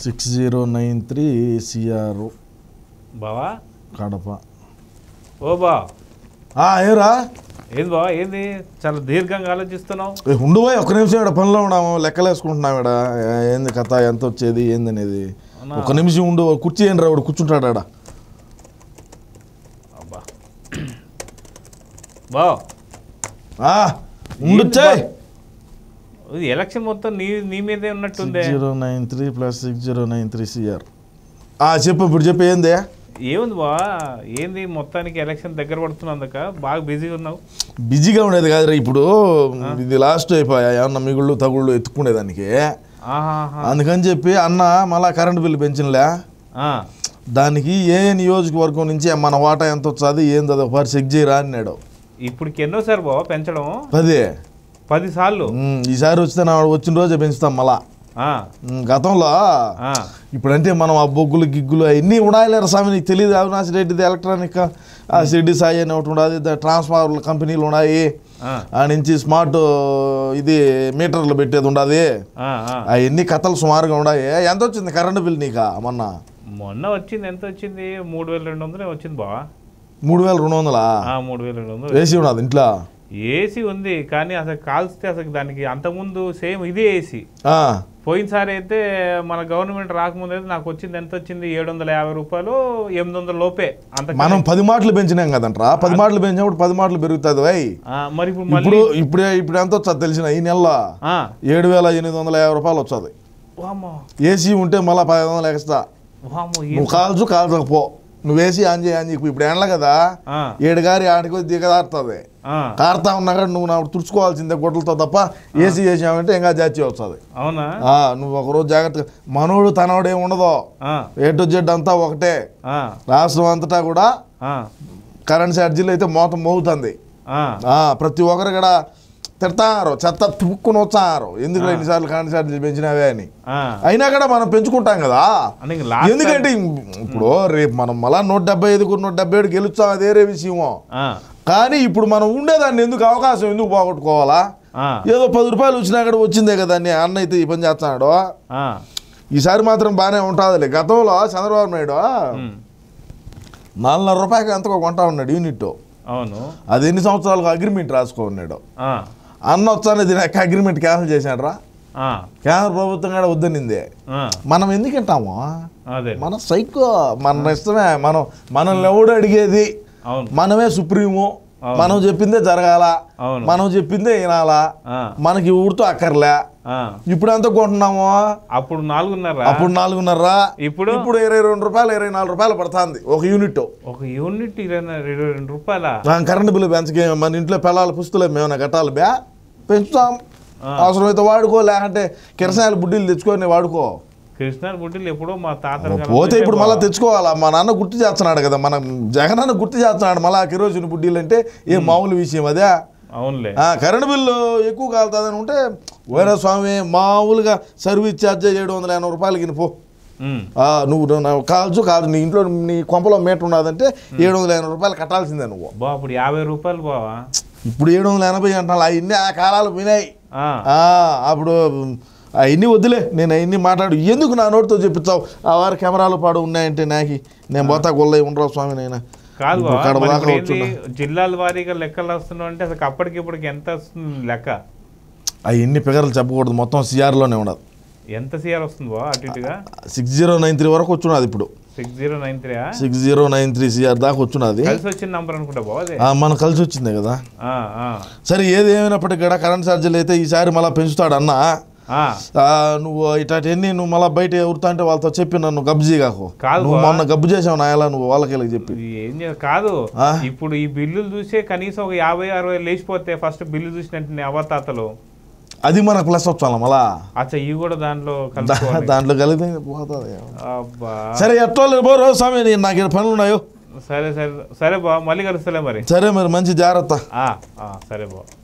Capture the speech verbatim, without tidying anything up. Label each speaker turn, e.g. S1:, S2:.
S1: Six zero nine three CR
S2: బావా
S1: కడప.
S2: ఓ బా
S1: ఏరా
S2: ఏంది బావా, ఏంది చాలా దీర్ఘంగా ఆలోచిస్తున్నావు?
S1: ఉండు పోయి ఒక్క నిమిషం ఇక్కడ పనిలో ఉన్నాము, లెక్కలు వేసుకుంటున్నాం ఇక్కడ. ఏంది కథ, ఎంత వచ్చేది ఏంది అనేది. ఒక నిమిషం ఉండు, కుర్చీ ఏంటి రావుడు కూర్చుంటాడు ఆడ.
S2: అబ్బా బా
S1: ఉండొచ్చే.
S2: ఎలక్షన్ మొత్తం నీ నీ మీదే ఉన్నట్టుంది.
S1: Zero nine three plus six zero nine three CR. చెప్పు ఇప్పుడు చెప్పు ఏంది
S2: ఏముంది బా, ఏంది మొత్తానికి ఎలక్షన్ దగ్గర పడుతున్నందుక బాగా బిజీగా ఉన్నావు?
S1: బిజీగా ఉండేది కాదురా, ఇప్పుడు ఇది లాస్ట్ అయిపోయా, ఏమన్నా మిగుళ్ళు తగుళ్ళు ఎత్తుకునేదానికి. అందుకని చెప్పి అన్న మళ్ళా కరెంట్ బిల్లు పెంచినలే, దానికి ఏ నియోజకవర్గం నుంచి మన వాటా ఎంత వచ్చాది ఏంది అది ఒకసారి చెక్ చేయరా అన్నాడు.
S2: ఇప్పటికి ఎన్నోసారి బావ పెంచడం?
S1: పదే
S2: పది సార్లు.
S1: ఈసారి వస్తే నా వచ్చిన రోజే పెంచుతాం మళ్ళా. గతంలో ఇప్పుడంటే మనం ఆ బొగ్గులు గిగ్గులు అవన్నీ ఉండాలేరు స్వామి, నీకు తెలియదు. అవినాష్ రెడ్డిది ఎలక్ట్రానిక్ ఆ సిడ్డి సాయి అని ఒకటి ఉండదు, ట్రాన్స్ఫార్మర్ కంపెనీలు ఉన్నాయి, ఆ నుంచి స్మార్ట్ ఇది మీటర్లు పెట్టేది ఉండదు, అవన్నీ కథలు సుమారుగా ఉన్నాయి. ఎంత వచ్చింది కరెంటు బిల్ నీకా మొన్న?
S2: మొన్న వచ్చింది ఎంత వచ్చింది? మూడు వేల రెండు వందలే వచ్చింది బావా.
S1: మూడు వేల రెండు వందలా?
S2: మూడు వేల రెండు వందలు.
S1: ఏసీ ఉన్నది ఇంట్లో?
S2: ఏసీ ఉంది, కానీ అసలు కాల్స్తే అసలు దానికి అంతకుముందు సేమ్ ఇదే ఏసీ. పోయినసారి అయితే మన గవర్నమెంట్ రాకముందు అయితే నాకు వచ్చింది ఎంత వచ్చింది? ఏడు వందల యాభై రూపాయలు ఎనిమిది వందల లోపే. అంత
S1: మనం పది మాటలు పెంచినాం కదంట్రా, పది మాటలు పెంచినప్పుడు పది మాటలు పెరుగుతుంది.
S2: మరి
S1: ఇప్పుడు ఇప్పుడు ఇప్పుడు ఎంత వచ్చా తెలిసిన? ఈ నెలలో ఏడు వేల ఎనిమిది వందల యాభై రూపాయలు వచ్చాది. ఏసీ ఉంటే మళ్ళీ పది వందలు ఎక్స్ట్రా. నువ్వు కాల్చు కాల్చకపో, నువ్వు వేసి ఆన్ చేయి ఆన్ చేయి. ఇప్పుడు ఎండల కదా, ఏడు గారి ఆడికి దిగదారుతుంది, కారుతా ఉన్నా కానీ నువ్వు నా తుడుచుకోవాల్సిందే గొడ్డలతో తప్ప. ఏసీ చేసామంటే ఇంకా జాచి వస్తుంది.
S2: అవునా?
S1: నువ్వు ఒకరోజు జాగ్రత్తగా, మనోడు తనోడు ఏమి ఉండదు, ఏ టు జెడ్ అంతా ఒకటే. రాష్ట్రం అంతటా కూడా కరెంట్ ఛార్జీలు అయితే మోతం మోగుతుంది. ప్రతి ఒక్కరు కూడా తిడతారు, చెత్త తుక్కుని వచ్చారు, ఎందుకు ఎన్నిసార్లు కరెంట్ ఛార్జీలు పెంచినవే అని. అయినా కూడా మనం పెంచుకుంటాం కదా, ఎందుకంటే ఇప్పుడు రేపు మనం మళ్ళా నూట డెబ్బై ఐదుకు నూట డెబ్బై ఏడు గెలుస్తాం, అదేరే విషయము. కానీ ఇప్పుడు మనం ఉండేదాన్ని ఎందుకు అవకాశం ఎందుకు పోగొట్టుకోవాలా? ఏదో పది రూపాయలు వచ్చినా కూడా వచ్చిందే కదా అని అన్న అయితే ఈ పని చేస్తున్నాడు. ఈసారి మాత్రం బాగానే ఉంటుందిలే. గతంలో చంద్రబాబు నాయుడు నాలుగున్నర రూపాయలు ఎంతకో కొంటా ఉన్నాడు యూనిట్.
S2: అవును,
S1: అది ఎన్ని సంవత్సరాలకు అగ్రిమెంట్ రాసుకో ఉన్నాడు. అన్న వచ్చానే దీని అగ్రిమెంట్ క్యాన్సిల్ చేశాడు రా. కేంద్ర ప్రభుత్వం కూడా వద్దనింది. మనం ఎందుకు వింటాము? మన సైకో, మన ఇష్టమే. మనం మనల్ని ఎవడు అడిగేది? మనమే సుప్రీము, మనం చెప్పిందే జరగాల, మనం చెప్పిందే వినాలా, మనకి ఊరితో అక్కర్లే. ఇప్పుడు ఎంత కొంటున్నాము?
S2: అప్పుడు నాలుగున్నర
S1: అప్పుడు నాలుగున్నర ఇప్పుడు ఇప్పుడు ఇరవై రెండు రూపాయలు ఇరవై నాలుగు రూపాయలు పడుతుంది ఒక యూనిట్.
S2: ఒక యూనిట్ ఇరవై రెండు రూపాయల
S1: కరెంటు బిల్లు పెంచకే. మన ఇంట్లో పిల్లల పుస్తులే మేమన్నా కట్టాలి బ్యా, పెంచుతాం. అవసరమైతే వాడుకో, లేకంటే కిరసాయల బుడ్డీలు తెచ్చుకొని వాడుకో.
S2: కిరసాయల బుడ్డీలు ఎప్పుడో మా తాత
S1: పోతే ఇప్పుడు మళ్ళీ తెచ్చుకోవాలా. మా నాన్న గుర్తు చేస్తున్నాడు కదా, మన జగన్ అన్న గుర్తు చేస్తున్నాడు మళ్ళీ కిరోసిన్ బుడ్డీలు అంటే ఏ మామూలు విషయం అదే.
S2: అవునులే,
S1: కరెంటు బిల్లు ఎక్కువ కాలుతుందని ఉంటే వేరే స్వామి మామూలుగా సర్వీస్ ఛార్జ్ ఏడు వందల ఎనభై రూపాయలకి పో. నువ్వు కాల్చు కాదు, నీ ఇంట్లో నీ కొంపలో మీటర్ ఉన్నదంటే ఏడు వందల ఎనభై రూపాయలు కట్టాల్సిందే నువ్వు.
S2: బా అప్పుడు యాభై రూపాయలు బావా,
S1: ఇప్పుడు ఏడు వందల ఎనభై అంటాను. అవన్నీ ఆ కాలాలు వినాయి. అప్పుడు అవన్నీ వద్దులే, నేను అవన్నీ మాట్లాడు ఎందుకు నా నోటితో చెప్పించావు? ఆ వారి కెమెరాలు పాడు ఉన్నాయంటే నాకు నేను పోతా గొల్ల ఉండరా స్వామి. నేను
S2: కాదు, జిల్లాల వారీగా లెక్కలు వస్తున్నావు అంటే అసలు అప్పటికిప్పటికి ఎంత వస్తుంది లెక్క?
S1: అవన్నీ ఫిగర్లు చెప్పకూడదు, మొత్తం సిఆర్లోనే ఉండదు.
S2: ఎంత సిఆర్ వస్తుంది బా అటు ఇటుగా?
S1: సిక్స్ జీరో నైన్ త్రీ వరకు వచ్చున్నది. ఇప్పుడు
S2: six zero nine three
S1: six zero nine three CR దాకా వచ్చున్నది.
S2: కలిసి వచ్చిన నంబర్ అనుకుంటా బాదే,
S1: మనం కలిసి వచ్చిందే కదా. సరే ఏది ఏమైనప్పటికీ కూడా కరెంట్ ఛార్జీలు అయితే ఈసారి మళ్ళీ పెంచుతాడు అన్న. నువ్వు ఇటన్నీ నువ్వు మళ్ళీ బయట ఎవరుతా అంటే వాళ్ళతో చెప్పి నన్ను గబ్జీ కాకు. నువ్వు మొన్న గబ్బు చేసావు నాయలా, నువ్వు వాళ్ళకి చెప్పి
S2: ఏం కాదు. ఇప్పుడు ఈ బిల్లులు చూసే కనీసం ఒక యాభై అరవై లేచిపోతే ఫస్ట్ బిల్లు చూసినట్టు అవతాతలు, అది
S1: మనకు ప్లస్ వచ్చాను మళ్ళా.
S2: అచ్చా ఇవి కూడా దాంట్లో
S1: దాంట్లో కలిపి పోతుంది. సరే ఎట్టో బోరో స్వామి, నాకు పనులు ఉన్నాయో.
S2: సరే సరే సరే బా, మళ్ళీ కలుస్తలే మరి.
S1: సరే మరి, మంచి జాగ్రత్త.
S2: సరే బా.